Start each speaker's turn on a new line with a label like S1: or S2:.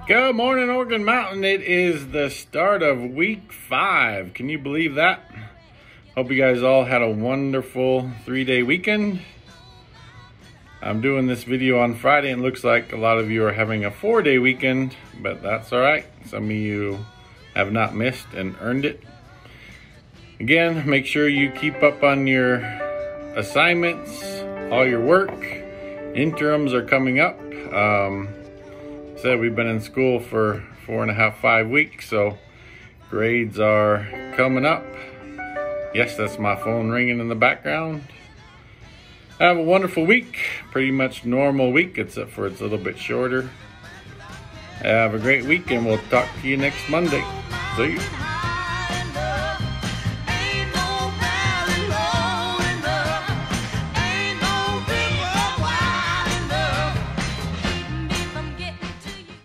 S1: Good morning, Organ Mountain. It is the start of week 5. Can you believe that? Hope you guys all had a wonderful 3-day weekend. I'm doing this video on Friday and looks like a lot of you are having a 4-day weekend, but that's all right. Some of you have not missed and earned it. Again, make sure you keep up on your assignments, all your work. Interims are coming up. Said we've been in school for 4.5, 5 weeks, so grades are coming up. Yes, that's my phone ringing in the background. Have a wonderful week. Pretty much normal week, except for it's a little bit shorter. Have a great week, and we'll talk to you next Monday. See you.